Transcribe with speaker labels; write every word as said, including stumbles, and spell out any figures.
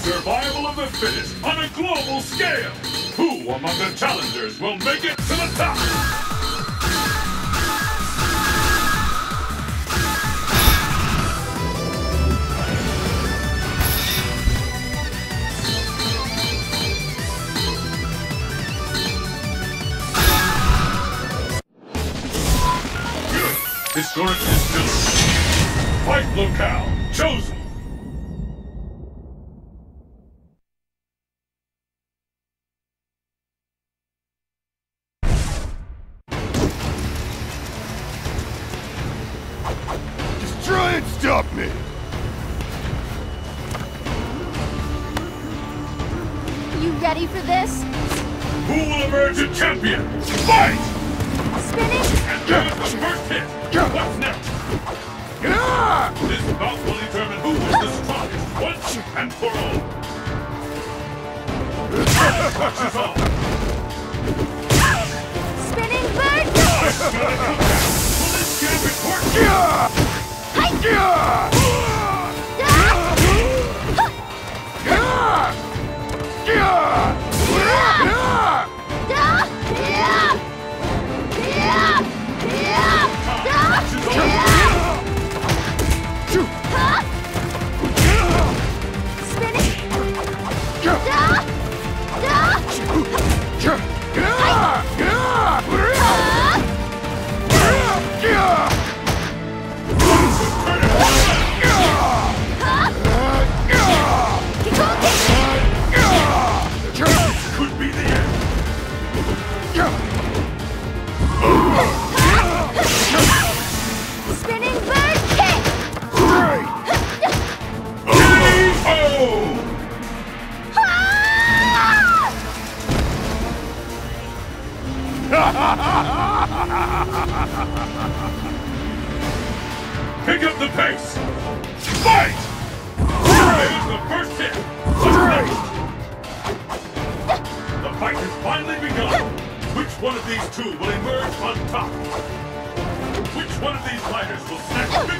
Speaker 1: Survival of the fittest on a global scale. Who among the challengers will make it to the top? Good. Historic distillery. Fight locale chosen.
Speaker 2: Try and stop me!
Speaker 3: You ready for this?
Speaker 1: Who will emerge a champion? Fight!
Speaker 3: Spinning?
Speaker 1: And there's the first hit! What's next? This bout will determine who is the strongest once and for all. Watches all!
Speaker 3: Spinning bird!
Speaker 1: Will this champion work? Pick up the pace! Fight! There's the first hit! What's next? The fight has finally begun! Which one of these two will emerge on top? Which one of these fighters will snatch